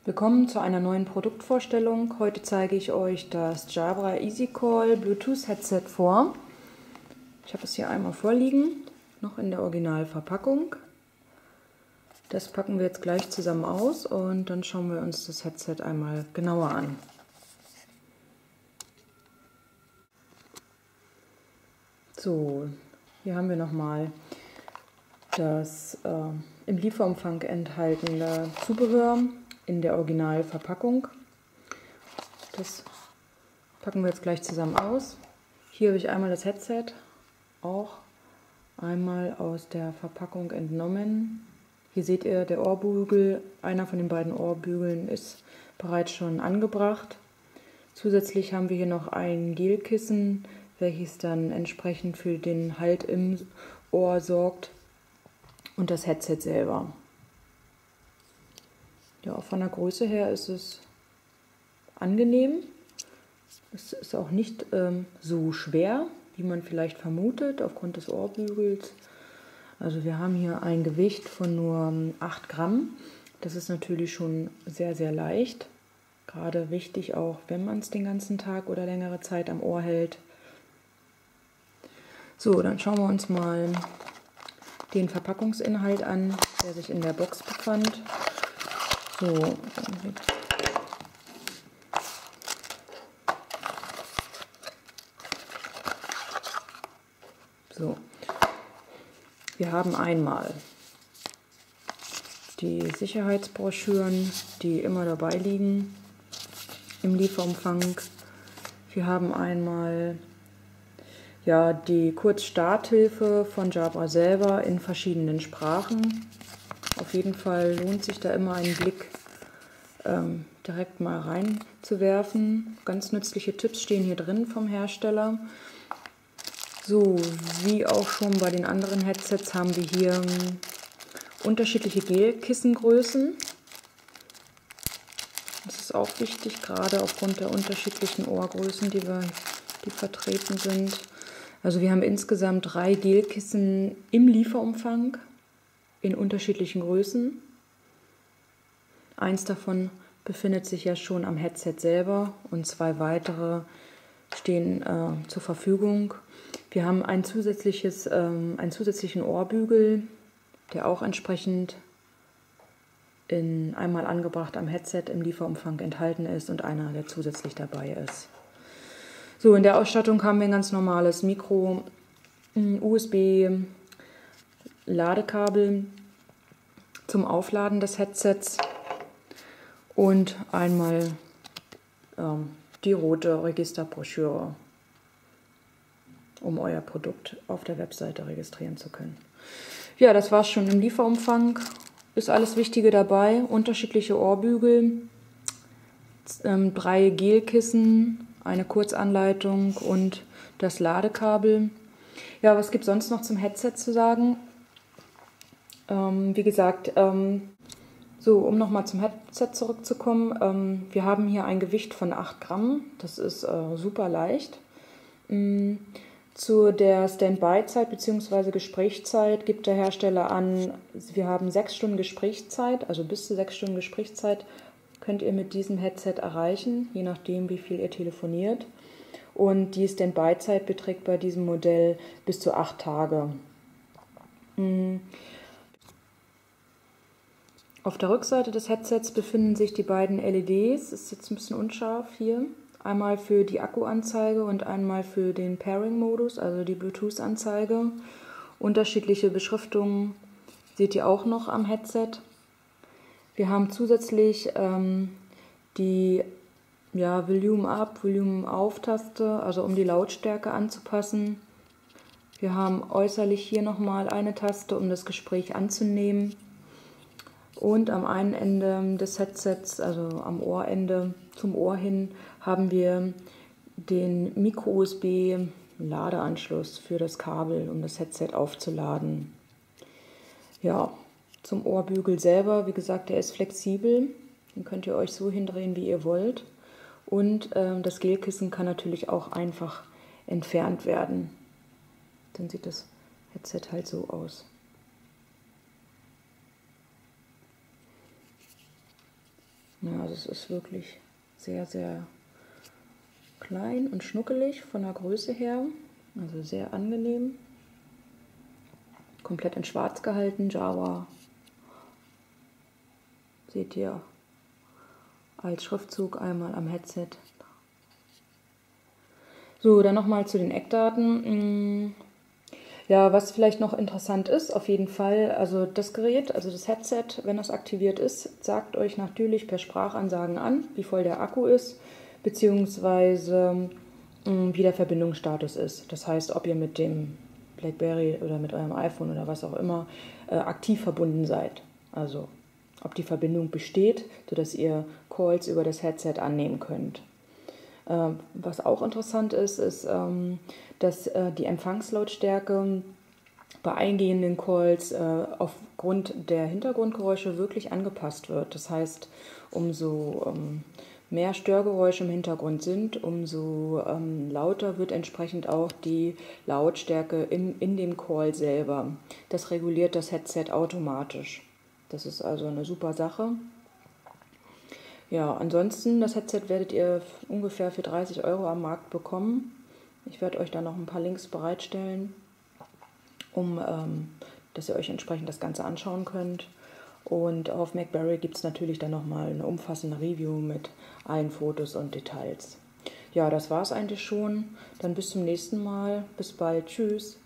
Willkommen zu einer neuen Produktvorstellung. Heute zeige ich euch das Jabra EasyCall Bluetooth Headset vor. Ich habe es hier einmal vorliegen, noch in der Originalverpackung. Das packen wir jetzt gleich zusammen aus und dann schauen wir uns das Headset einmal genauer an. So, hier haben wir nochmal das im Lieferumfang enthaltene Zubehör in der Originalverpackung. Das packen wir jetzt gleich zusammen aus. Hier habe ich einmal das Headset auch einmal aus der Verpackung entnommen. Hier seht ihr, der Ohrbügel, einer von den beiden Ohrbügeln ist bereits schon angebracht. Zusätzlich haben wir hier noch ein Gelkissen, welches dann entsprechend für den Halt im Ohr sorgt, und das Headset selber. Ja, von der Größe her ist es angenehm. Es ist auch nicht so schwer, wie man vielleicht vermutet, aufgrund des Ohrbügels. Also wir haben hier ein Gewicht von nur 8 Gramm. Das ist natürlich schon sehr, sehr leicht. Gerade wichtig auch, wenn man es den ganzen Tag oder längere Zeit am Ohr hält. So, dann schauen wir uns mal den Verpackungsinhalt an, der sich in der Box befand. So, wir haben einmal die Sicherheitsbroschüren, die immer dabei liegen im Lieferumfang. Wir haben einmal die Kurzstarthilfe von Jabra selber in verschiedenen Sprachen. Auf jeden Fall lohnt sich da immer einen Blick direkt mal reinzuwerfen. Ganz nützliche Tipps stehen hier drin vom Hersteller. So, wie auch schon bei den anderen Headsets haben wir hier unterschiedliche Gelkissengrößen. Das ist auch wichtig, gerade aufgrund der unterschiedlichen Ohrgrößen, die vertreten sind. Also wir haben insgesamt 3 Gelkissen im Lieferumfang in unterschiedlichen Größen. Eins davon befindet sich ja schon am Headset selber und 2 weitere stehen zur Verfügung. Wir haben einen zusätzlichen Ohrbügel, der auch entsprechend einmal angebracht am Headset im Lieferumfang enthalten ist, und einer, der zusätzlich dabei ist. So, in der Ausstattung haben wir ein ganz normales Mikro, USB-Ladekabel zum Aufladen des Headsets und einmal die rote Registerbroschüre, um euer Produkt auf der Webseite registrieren zu können. Ja, das war's schon im Lieferumfang. Ist alles Wichtige dabei. Unterschiedliche Ohrbügel, 3 Gelkissen, eine Kurzanleitung und das Ladekabel. Ja, was gibt es sonst noch zum Headset zu sagen? Wie gesagt, um nochmal zum Headset zurückzukommen, wir haben hier ein Gewicht von 8 Gramm. Das ist super leicht. Zu der Standby-Zeit bzw. Gesprächszeit gibt der Hersteller an, wir haben 6 Stunden Gesprächszeit, also bis zu 6 Stunden Gesprächszeit könnt ihr mit diesem Headset erreichen, je nachdem wie viel ihr telefoniert. Und die Standby-Zeit beträgt bei diesem Modell bis zu 8 Tage. Auf der Rückseite des Headsets befinden sich die beiden LEDs, ist jetzt ein bisschen unscharf hier. Einmal für die Akkuanzeige und einmal für den Pairing-Modus, also die Bluetooth-Anzeige. Unterschiedliche Beschriftungen seht ihr auch noch am Headset. Wir haben zusätzlich die Volume-Up, Volume-Auf-Taste, also um die Lautstärke anzupassen. Wir haben äußerlich hier nochmal eine Taste, um das Gespräch anzunehmen. Und am einen Ende des Headsets, also am Ohrende zum Ohr hin, haben wir den Micro-USB-Ladeanschluss für das Kabel, um das Headset aufzuladen. Ja, zum Ohrbügel selber, wie gesagt, der ist flexibel. Den könnt ihr euch so hindrehen, wie ihr wollt. Und das Gelkissen kann natürlich auch einfach entfernt werden. Dann sieht das Headset halt so aus. Ja, also es ist wirklich sehr, sehr klein und schnuckelig von der Größe her. Also sehr angenehm. Komplett in schwarz gehalten, Java. Seht ihr als Schriftzug einmal am Headset. So, dann nochmal zu den Eckdaten. Ja, was vielleicht noch interessant ist, auf jeden Fall, also das Gerät, also das Headset, wenn das aktiviert ist, sagt euch natürlich per Sprachansagen an, wie voll der Akku ist, beziehungsweise wie der Verbindungsstatus ist. Das heißt, ob ihr mit dem BlackBerry oder mit eurem iPhone oder was auch immer aktiv verbunden seid. Also ob die Verbindung besteht, sodass ihr Calls über das Headset annehmen könnt. Was auch interessant ist, ist, dass die Empfangslautstärke bei eingehenden Calls aufgrund der Hintergrundgeräusche wirklich angepasst wird. Das heißt, umso mehr Störgeräusche im Hintergrund sind, umso lauter wird entsprechend auch die Lautstärke in dem Call selber. Das reguliert das Headset automatisch. Das ist also eine super Sache. Ja, ansonsten, das Headset werdet ihr ungefähr für 30 Euro am Markt bekommen. Ich werde euch da noch ein paar Links bereitstellen, dass ihr euch entsprechend das Ganze anschauen könnt. Und auf MacBerry gibt es natürlich dann nochmal eine umfassende Review mit allen Fotos und Details. Ja, das war es eigentlich schon. Dann bis zum nächsten Mal. Bis bald. Tschüss.